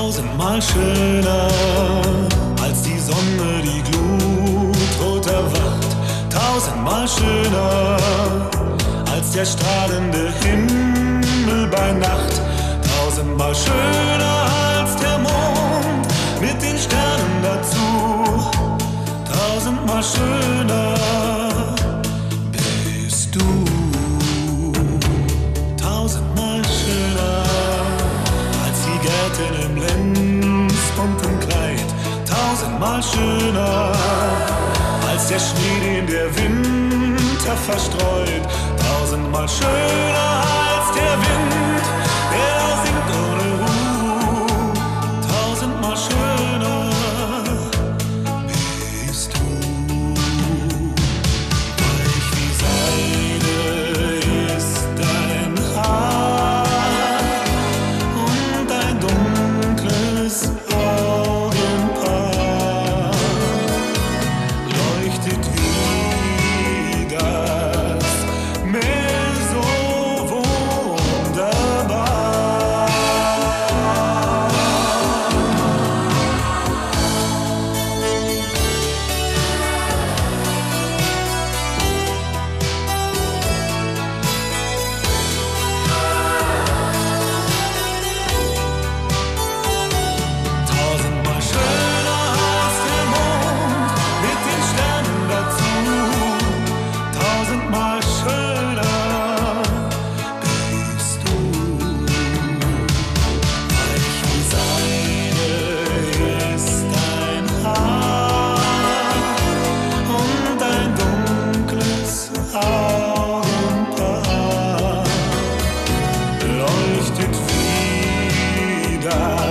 tausendmal schöner als die Sonne, die glutrot erwacht. Tausendmal schöner als der strahlende Himmel bei Nacht. Tausendmal schöner als der Mond mit den Sternen dazu. Tausendmal schöner bist du. Tausendmal schöner als die Gärten im lenzbunten Kleid. Tausendmal schöner als der Schnee, den der Winter verstreut. Tausendmal schöner als der Wind, der da singt ohne Ruhe. Tausendmal schöner bist du. Weich wie Seide ist dein Haar und dein dunkles Augenpaar leuchtet wie das Meer so wunderbar. Tausendmal schöner als der Mond mit den Sternen dazu. Tausendmal schöner bist du. Weich wie Seide ist dein Haar und dein dunkles Augenpaar leuchtet wie das